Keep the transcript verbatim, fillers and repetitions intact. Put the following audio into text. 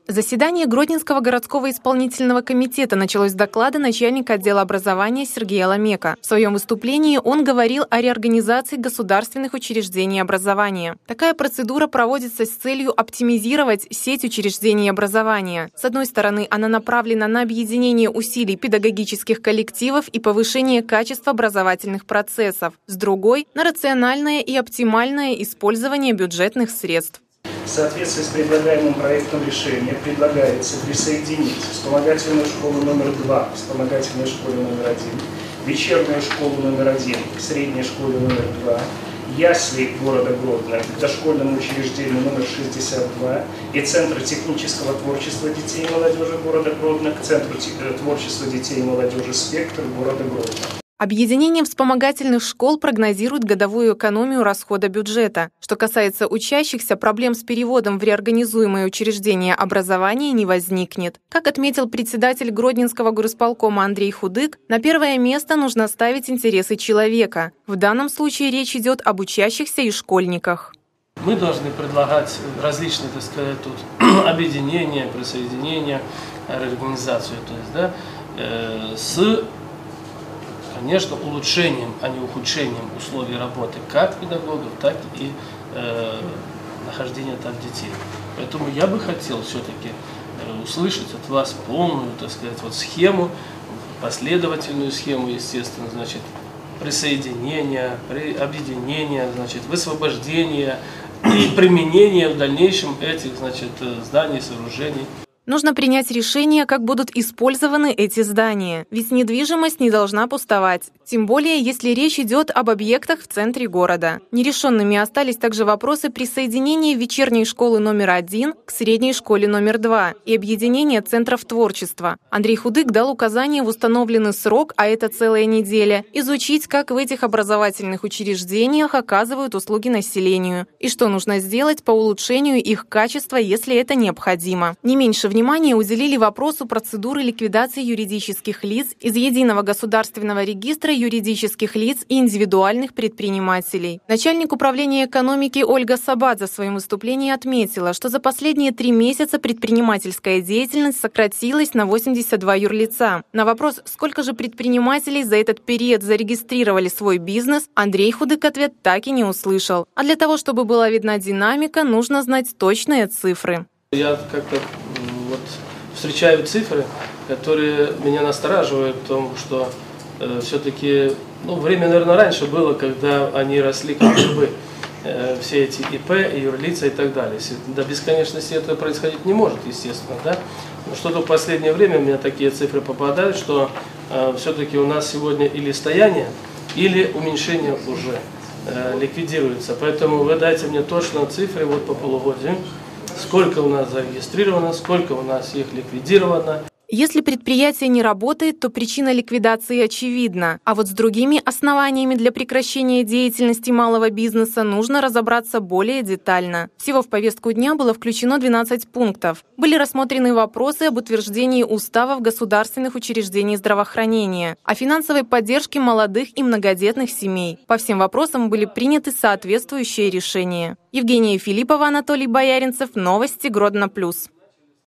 Заседание Гродненского городского исполнительного комитета началось с доклада начальника отдела образования Сергея Ламека. В своем выступлении он говорил о реорганизации государственных учреждений образования. Такая процедура проводится с целью оптимизировать сеть учреждений образования. С одной стороны, она направлена на объединение усилий педагогических коллективов и повышение качества образовательных процессов. С другой – на рациональное и оптимальное использование бюджетных средств. В соответствии с предлагаемым проектом решения предлагается присоединить вспомогательную школу номер два к вспомогательной школе номер один, вечернюю школу номер один к средней школе номер два, ясли города Гродно к дошкольному учреждению номер шестьдесят два и Центр технического творчества детей и молодежи города Гродно к Центру творчества детей и молодежи «Спектр» города Гродно. Объединение вспомогательных школ прогнозирует годовую экономию расхода бюджета. Что касается учащихся, проблем с переводом в реорганизуемые учреждения образования не возникнет. Как отметил председатель Гродненского горисполкома Андрей Худык, на первое место нужно ставить интересы человека. В данном случае речь идет об учащихся и школьниках. Мы должны предлагать различные, так сказать, тут объединения, присоединения, реорганизацию, то есть, да, э, с конечно, улучшением, а не ухудшением условий работы как педагогов, так и э, нахождения там детей. Поэтому я бы хотел все-таки э, услышать от вас полную, так сказать, вот схему, последовательную схему, естественно, значит, присоединения, при, объединения, значит, высвобождения и применения в дальнейшем этих, значит, зданий, сооружений. Нужно принять решение, как будут использованы эти здания, ведь недвижимость не должна пустовать, тем более, если речь идет об объектах в центре города. Нерешенными остались также вопросы присоединения вечерней школы номер один к средней школе номер два и объединения центров творчества. Андрей Худык дал указание в установленный срок, а это целая неделя, изучить, как в этих образовательных учреждениях оказывают услуги населению и что нужно сделать по улучшению их качества, если это необходимо. Не меньше внимание уделили вопросу процедуры ликвидации юридических лиц из Единого государственного регистра юридических лиц и индивидуальных предпринимателей. Начальник управления экономики Ольга Сабадзе в своем выступлении отметила, что за последние три месяца предпринимательская деятельность сократилась на восемьдесят два юрлица. На вопрос, сколько же предпринимателей за этот период зарегистрировали свой бизнес, Андрей Худык ответ так и не услышал. А для того, чтобы была видна динамика, нужно знать точные цифры. Я как-то вот встречаю цифры, которые меня настораживают в том, что э, все-таки, ну, время, наверное, раньше было, когда они росли как грибы, э, все эти ИП, и юрлица и так далее. До бесконечности это происходить не может, естественно, да? Но что-то в последнее время у меня такие цифры попадают, что э, все-таки у нас сегодня или стояние, или уменьшение уже э, ликвидируется. Поэтому вы дайте мне точно цифры вот по полугодию. Сколько у нас зарегистрировано, сколько у нас их ликвидировано. Если предприятие не работает, то причина ликвидации очевидна. А вот с другими основаниями для прекращения деятельности малого бизнеса нужно разобраться более детально. Всего в повестку дня было включено двенадцать пунктов. Были рассмотрены вопросы об утверждении уставов государственных учреждений здравоохранения, о финансовой поддержке молодых и многодетных семей. По всем вопросам были приняты соответствующие решения. Евгения Филиппова, Анатолий Бояринцев. Новости Гродно плюс.